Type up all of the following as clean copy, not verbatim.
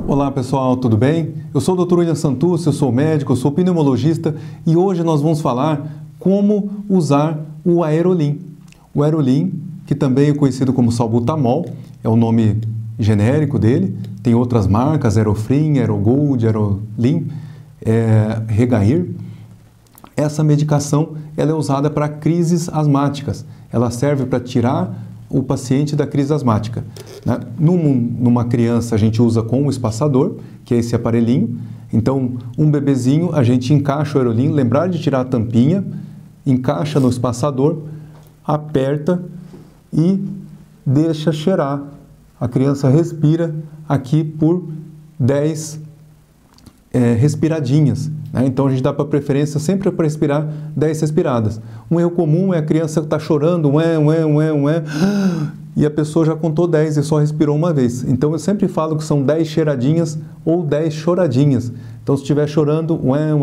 Olá pessoal, tudo bem? Eu sou o Dr. William Santus, eu sou médico, eu sou pneumologista e hoje nós vamos falar como usar o Aerolim. O Aerolim, que também é conhecido como salbutamol, é o nome genérico dele, tem outras marcas, Aerofrim, Aerogold, Aerolim, Regair. Essa medicação ela é usada para crises asmáticas, ela serve para tirar o paciente da crise asmática. Numa criança a gente usa com o espaçador, que é esse aparelhinho. Então, um bebezinho, a gente encaixa o Aerolim, lembrar de tirar a tampinha, encaixa no espaçador, aperta e deixa cheirar. A criança respira aqui por 10 respiradinhas. Então a gente dá para preferência sempre para respirar 10 respiradas. Um erro comum é a criança que está chorando, e a pessoa já contou 10 e só respirou uma vez. Então eu sempre falo que são 10 cheiradinhas ou 10 choradinhas. Então se estiver chorando,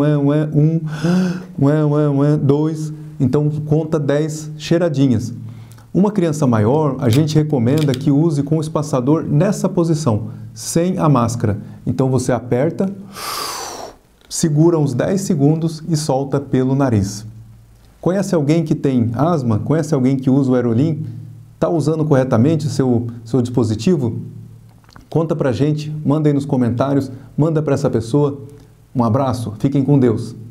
2, então conta 10 cheiradinhas. Uma criança maior, a gente recomenda que use com o espaçador nessa posição, sem a máscara. Então você aperta, segura uns 10 segundos e solta pelo nariz. Conhece alguém que tem asma? Conhece alguém que usa o Aerolim? Está usando corretamente o seu dispositivo? Conta pra gente, manda aí nos comentários, manda para essa pessoa. Um abraço, fiquem com Deus.